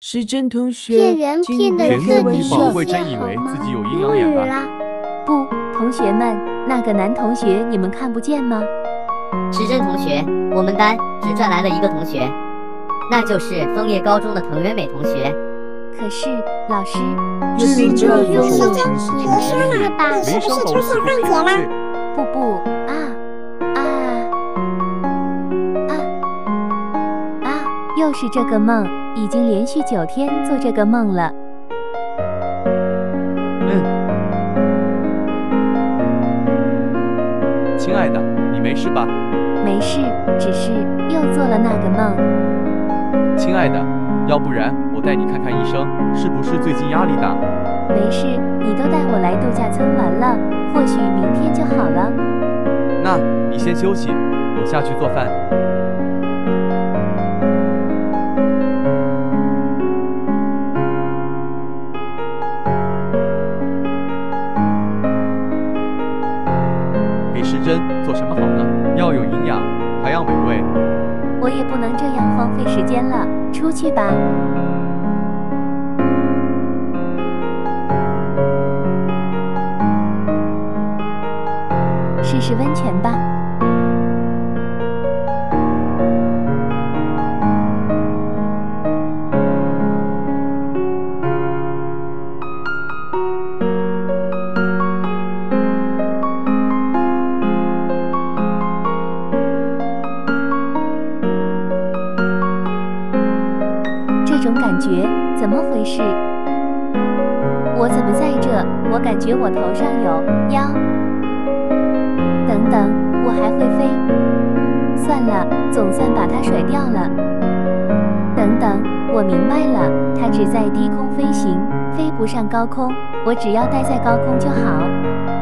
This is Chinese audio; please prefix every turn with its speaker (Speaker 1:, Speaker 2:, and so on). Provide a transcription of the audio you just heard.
Speaker 1: 时珍同学，
Speaker 2: 骗人骗得
Speaker 1: 开玩笑，
Speaker 3: 不会真以为自己有阴阳眼吧？
Speaker 4: 不，同学们，那个男同学你们看不见吗？
Speaker 5: 时珍同学，我们班只转来了一个同学，那就是枫叶高中的藤原美同学。
Speaker 4: 可是老师，
Speaker 1: 这是这
Speaker 2: 时珍，
Speaker 1: 样
Speaker 2: 别说了吧，你是不是出现幻觉了？
Speaker 4: 不又是这个梦，已经连续9天做这个梦了。
Speaker 3: 亲爱的，你没事吧？
Speaker 4: 没事，只是又做了那个梦。
Speaker 3: 亲爱的，要不然我带你看看医生，是不是最近压力大？
Speaker 4: 没事，你都带我来度假村玩了，或许明天就好了。
Speaker 3: 那你先休息，我下去做饭。给时珍做什么好呢？要有营养，还要美味。
Speaker 4: 我也不能这样荒废时间了，出去吧。试试温泉吧。这种感觉怎么回事？我怎么在这？我感觉我头上有腰。等等，我还会飞。算了，总算把它甩掉了。等等，我明白了，它只在低空飞行，飞不上高空，我只要待在高空就好。